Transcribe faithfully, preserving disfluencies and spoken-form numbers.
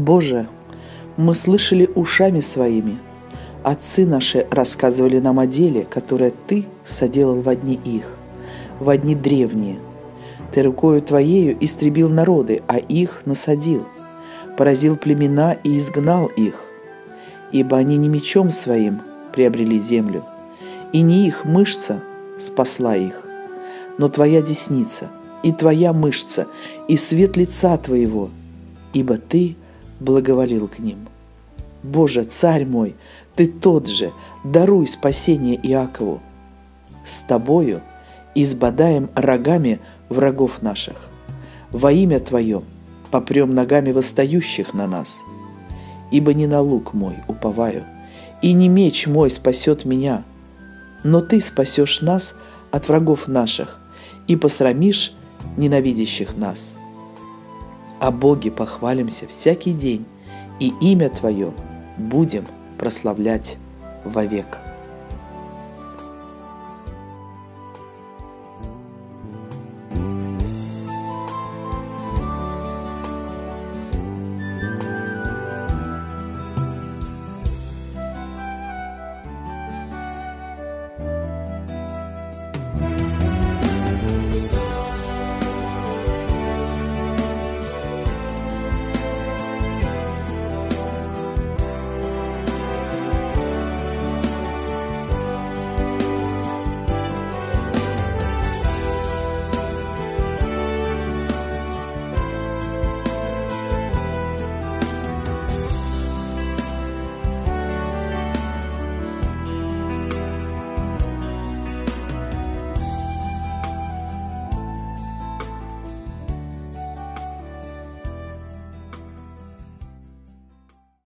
Боже, мы слышали ушами своими, отцы наши рассказывали нам о деле, которое Ты соделал во дни их, во дни древние. Ты рукою Твоею истребил народы, а их насадил, поразил племена и изгнал их, ибо они не мечом своим приобрели землю, и не их мышца спасла их, но Твоя десница и Твоя мышца, и свет лица Твоего, ибо Ты благоволил к ним. Боже, Царь мой, Ты тот же, даруй спасение Иакову. С Тобою избодаем рогами врагов наших. Во имя Твое попрем ногами восстающих на нас. Ибо не на лук мой уповаю, и не меч мой спасет меня, но Ты спасешь нас от врагов наших и посрамишь ненавидящих нас. О Боге похвалимся всякий день, и имя Твое будем прославлять вовек.